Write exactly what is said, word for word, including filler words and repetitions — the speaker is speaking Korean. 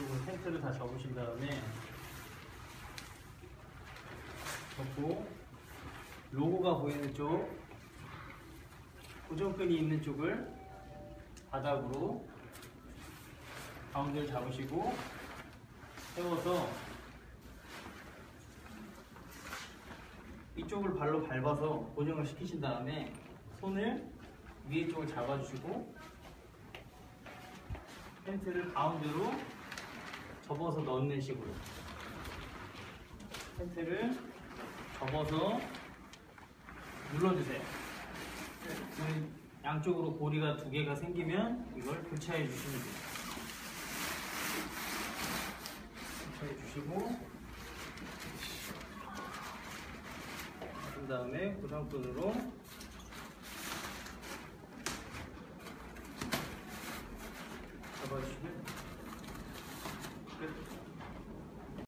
이쪽으로 텐트를 다 접으신 다음에 접고 로고가 보이는 쪽 고정끈이 있는 쪽을 바닥으로 가운데를 잡으시고 세워서 이쪽을 발로 밟아서 고정을 시키신 다음에 손을 위에 쪽을 잡아주시고 텐트를 가운데로 접어서 넣는 식으로 텐트를 접어서 눌러주세요. 양쪽으로 고리가 두 개가 생기면 이걸 교차해 주시면 돼요. 교차해 주시고 그 다음에 고정끈으로 잡아주시면